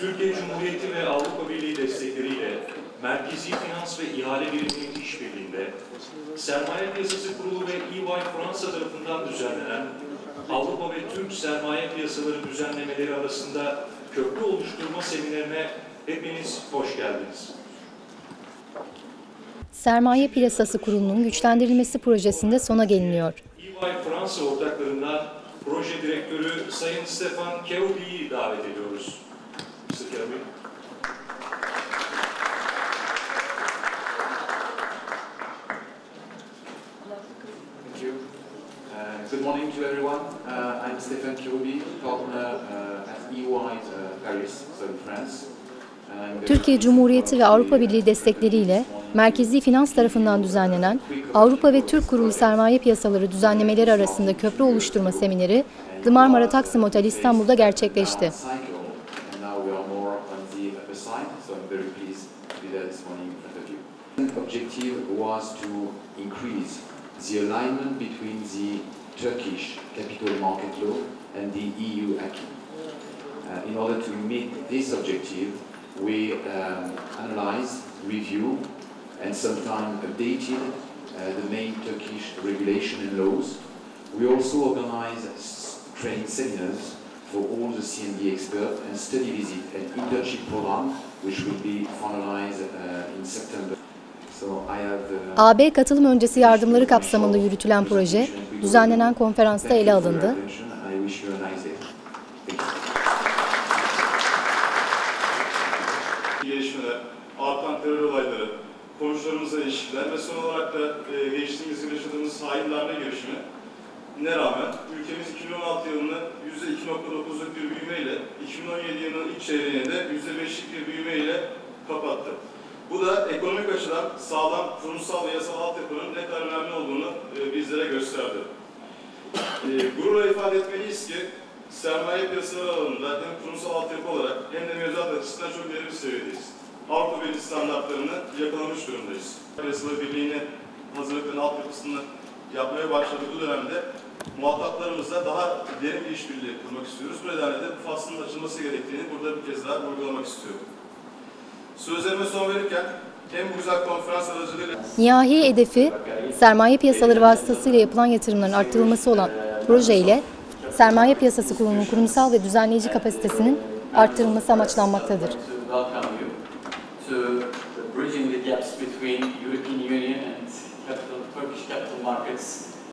Türkiye Cumhuriyeti ve Avrupa Birliği destekleriyle Merkezi Finans ve İhale Birimliği işbirliğinde Sermaye Piyasası Kurulu ve EY Fransa tarafından düzenlenen Avrupa ve Türk sermaye piyasaları düzenlemeleri arasında köprü oluşturma seminerine hepiniz hoş geldiniz. Sermaye Piyasası Kurulu'nun güçlendirilmesi projesinde sona geliniyor. EY Fransa ortaklarından proje direktörü Sayın Stefan Keobi'yi davet ediyoruz. Mr. Keobi. Thank you. Good morning to everyone. I'm Stefan Keobi, partner at EY Paris, so in France. Türkiye Cumhuriyeti ve Avrupa Birliği destekleriyle Merkezi Finans tarafından düzenlenen Avrupa ve Türk Kurulu Sermaye Piyasaları düzenlemeleri arasında köprü oluşturma semineri The Marmara Taksim Otel İstanbul'da gerçekleşti. Objective was to increase the alignment between the Turkish capital market law and the EU acquis. In order to meet this objective, we analyzed, reviewed, and sometimes updated the main Turkish regulation and laws. We also organized training seminars for all the CMD experts and study visit and internship program, which will be finalized in September. AB katılım öncesi yardımları kapsamında yürütülen proje, düzenlenen konferansta ele alındı. Gelişmeler, artan terör olayları, komşularımızla ilişkiler ve son olarak da geçtiğimiz yıl yaşadığımız hain darbe girişimine rağmen ülkemiz 2016 yılını %2.9'luk bir büyümeyle, 2017 yılının ilk çeyreğine de %5'lik bir büyümeyle kapattı. Bu da ekonomik açıdan sağlam, kurumsal ve yasal altyapının ne kadar önemli olduğunu bizlere gösterdi. Gururla ifade etmeliyiz ki sermaye piyasaları alanında hem kurumsal altyapı olarak hem de mevzuat açısından çok ileri bir seviyedeyiz. Avrupa Birliği standartlarını yakalamış durumdayız. Piyasaları Birliği'nin hazırlıklarının altyapısını yapmaya başladığı bu dönemde muhataplarımızla daha derin bir işbirliği kurmak istiyoruz. Bu nedenle de bu faslın açılması gerektiğini burada bir kez daha vurgulamak istiyorum. Sözlerime son verirken hem bu güzel konferans aracılığıyla Nihai hedefi sermaye piyasaları vasıtasıyla yapılan yatırımların arttırılması olan proje ile Sermaye Piyasası Kurulu'nun kurumsal ve düzenleyici kapasitesinin arttırılması amaçlanmaktadır.